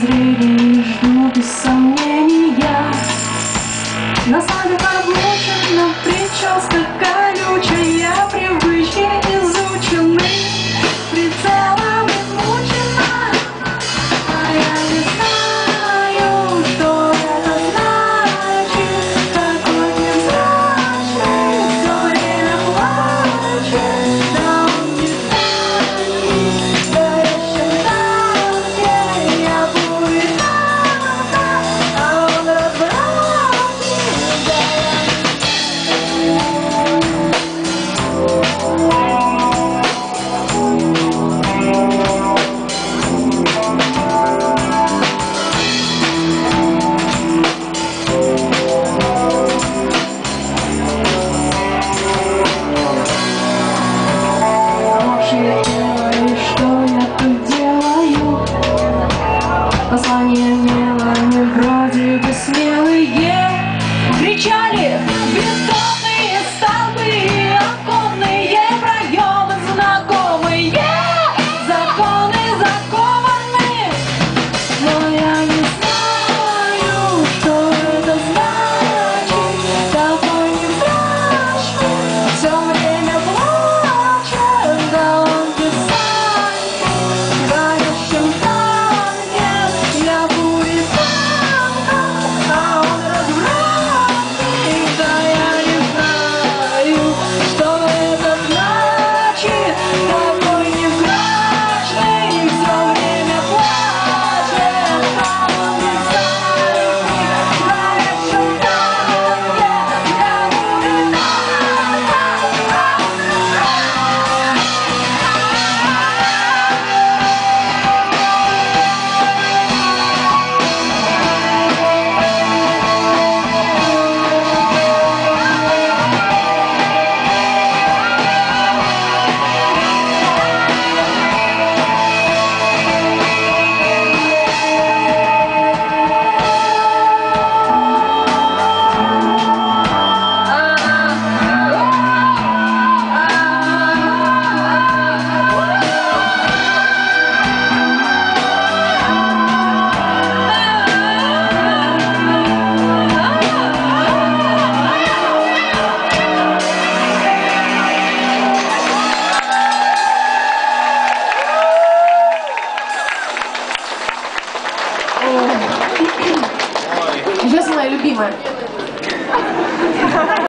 подозрений жду без сомнения. Насадок облучена, прическа колючая, привычки изучены, прицелом измучена. А я не знаю, что это значит, такой невзрачный, все время плачет. Да он не станет горящим там, где я будет рада, а он развратник. Послание Мелани вроде бы смелые, кричали бетонные столбы, оконные проемы знакомые, законы закованы. Но я не знаю, что это значит, такой невзрачный, все время плачет, да он писает горящим танком. Я будет танком, а он развратник. Да я не знаю, что это значит, такой невзрачный, все время плачет, а он писает горящим танком. Я будет Сейчас моя любимая.